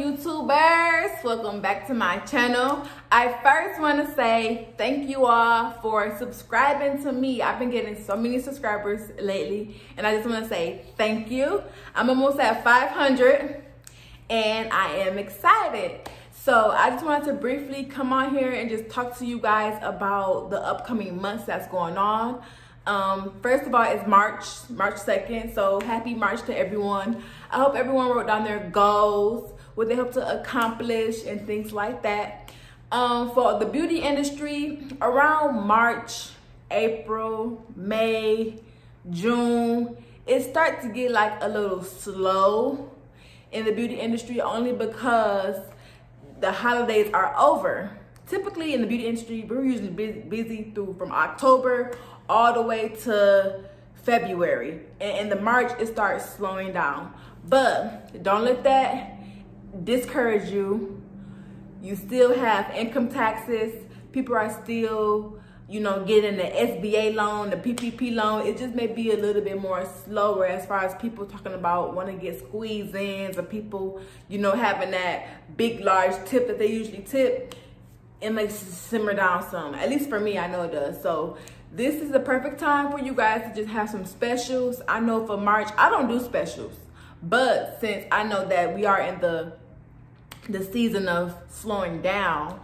YouTubers, welcome back to my channel. I first want to say thank you all for subscribing to me. I've been getting so many subscribers lately, and I just want to say thank you. I'm almost at 500 and I am excited. So I just wanted to briefly come on here and just talk to you guys about the upcoming months that's going on. First of all, it's March 2nd, so happy March to everyone. I hope everyone wrote down their goals, what they hope to accomplish, and things like that. For the beauty industry, around March, April, May, June, it starts to get like a little slow in the beauty industry, only because the holidays are over. Typically in the beauty industry, we're usually busy from October all the way to February, and in the March it starts slowing down. But don't let that discourage you. You still have income taxes. People are still, getting the SBA loan, the PPP loan. It just may be a little bit more slower as far as people talking about want to get squeeze-ins, or people, having that big, large tip that they usually tip. It makes it simmer down some. At least for me, I know it does. So this is the perfect time for you guys to just have some specials. I know for March, I don't do specials, but since I know that we are in the season of slowing down,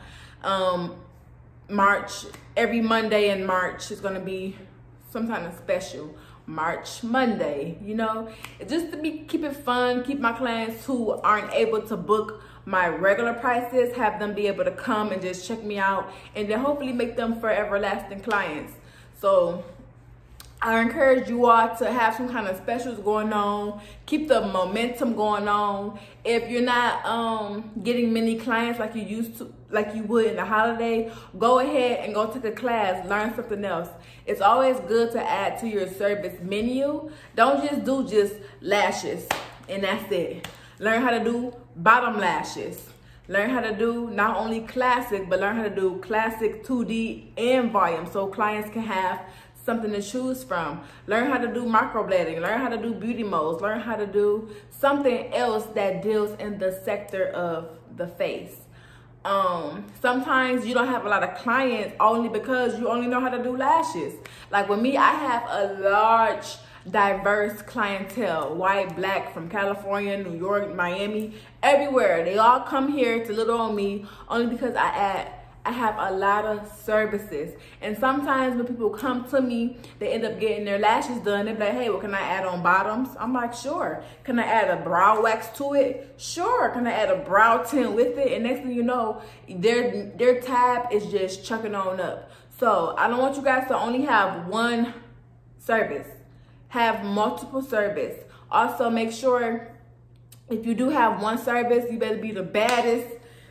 March, every Monday in March is gonna be some kind of special. March Monday, just to keep it fun, keep my clients who aren't able to book my regular prices, have them be able to come and just check me out, and then hopefully make them forever lasting clients. So I encourage you all to have some kind of specials going on, keep the momentum going on. If you're not getting many clients like you used to, like you would in the holiday, go ahead and go take a class, learn something else. It's always good to add to your service menu. Don't just do lashes and that's it. Learn how to do bottom lashes. Learn how to do not only classic, but learn how to do classic 2D and volume, so clients can have something to choose from. Learn how to do microblading. Learn how to do beauty modes. Learn how to do something else that deals in the sector of the face. Sometimes you don't have a lot of clients only because you only know how to do lashes. Like with me, I have a large, diverse clientele, white, black, from California, New York, Miami, everywhere. They all come here to little on me only because I have a lot of services. And sometimes when people come to me, they end up getting their lashes done. They're like, hey, well, can I add on bottoms? I'm like, sure. Can I add a brow wax to it? Sure. Can I add a brow tint with it? And next thing you know, their tab is just chucking on up. So I don't want you guys to only have one service. Have multiple service. Also, make sure if you do have one service, you better be the baddest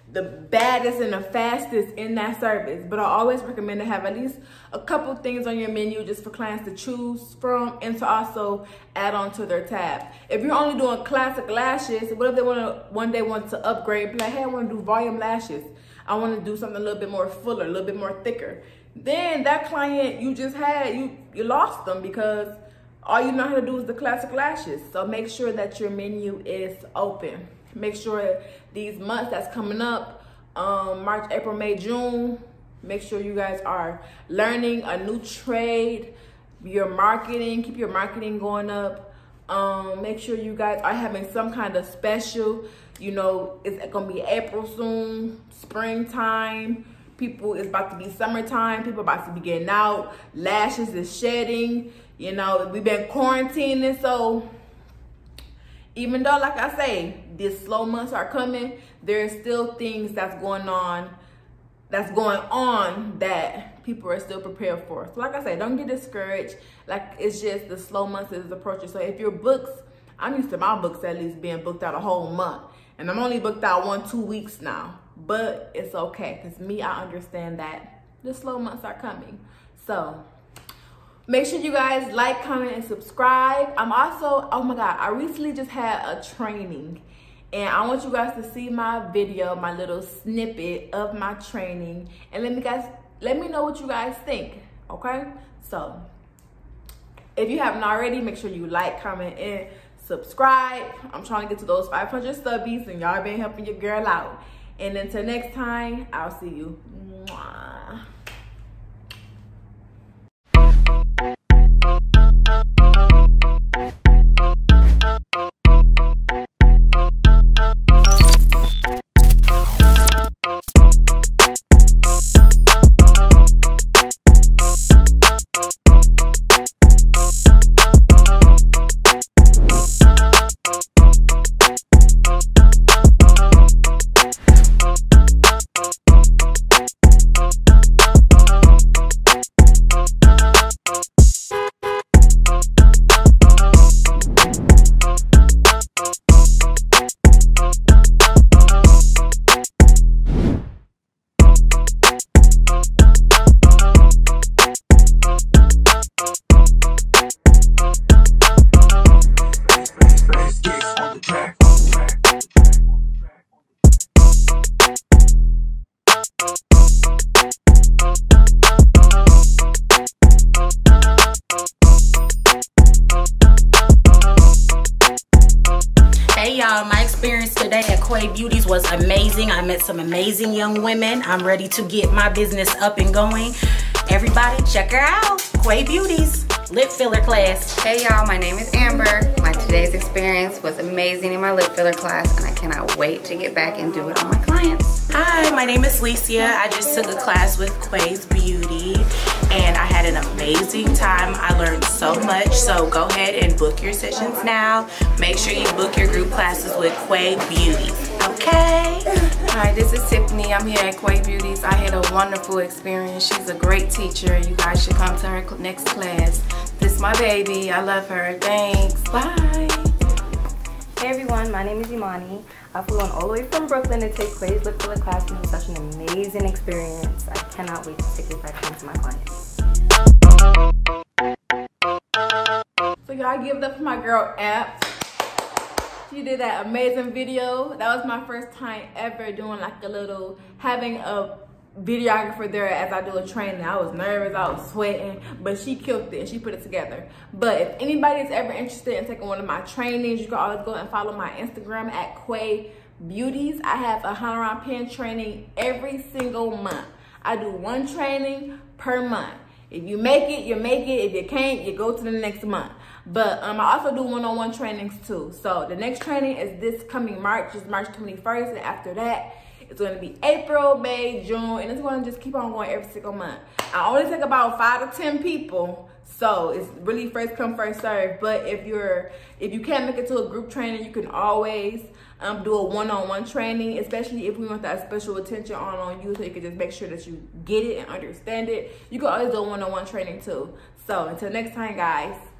and the fastest in that service. But I always recommend to have at least a couple things on your menu just for clients to choose from and to also add on to their tab. If you're only doing classic lashes, what if they one day want to upgrade, be like, hey, I want to do volume lashes. I want to do something a little bit more fuller, a little bit more thicker. Then that client you just had, you lost them because all you know how to do is the classic lashes. So make sure that your menu is open. Make sure these months that's coming up, March, April, May, June, make sure you guys are learning a new trade, your marketing, keep your marketing going up. Make sure you guys are having some kind of special. It's gonna be April soon, springtime. It's about to be summertime. People about to be getting out. Lashes is shedding. We've been quarantining, so even though, like I say, these slow months are coming, there's still things that's going on that people are still prepared for. So like I say, don't get discouraged. Like, it's just the slow months is approaching. So if your books, I'm used to my books at least being booked out a whole month, and I'm only booked out 1-2 weeks now, but it's okay, because me, I understand that the slow months are coming. So make sure you guys like, comment, and subscribe. I'm also, oh my God, I recently just had a training, and I want you guys to see my video, my little snippet of my training, and let me know what you guys think, okay? So if you haven't already, make sure you like, comment, and subscribe. I'm trying to get to those 500 stubbies, and y'all been helping your girl out. And until next time, I'll see you. Mwah. Hey y'all, my experience today at Quay Beauties was amazing. I met some amazing young women. I'm ready to get my business up and going. Everybody check her out. Quay Beauties, lip filler class. Hey y'all, my name is Amber. My today's experience was amazing in my lip filler class, and I cannot wait to get back and do it on my clients. Hi, my name is Licia. I just took a class with Quay's Beauty and I had an amazing time. I learned so much, so go ahead and book your sessions now. Make sure you book your group classes with Quay Beauty, okay? Hi, this is Tiffany. I'm here at Quay Beauties. I had a wonderful experience. She's a great teacher. You guys should come to her next class. This is my baby. I love her. Thanks. Bye. Hey everyone, my name is Imani. I flew on all the way from Brooklyn to take Quay's lip filler class, and it was such an amazing experience. I cannot wait to take this back home to my clients. So y'all give it up for my girl App. She did that amazing video. That was my first time ever doing like having a videographer there as I do a training. I was nervous, I was sweating, but she killed it and she put it together. But if anybody is ever interested in taking one of my trainings, you can always go and follow my Instagram at Quay Beauties. I have a Hyaluron pen training every single month. I do one training per month. If you make it, you make it. If you can't, you go to the next month. But I also do one-on-one trainings too. So the next training is this coming March, it's March 21st, and after that, it's going to be April, May, June, and it's going to just keep on going every single month. I only take about 5 to 10 people, so it's really first come, first serve. But if you can't make it to a group training, you can always do a one-on-one training, especially if we want that special attention on you, so you can just make sure that you get it and understand it. You can always do a one-on-one training too. So until next time, guys.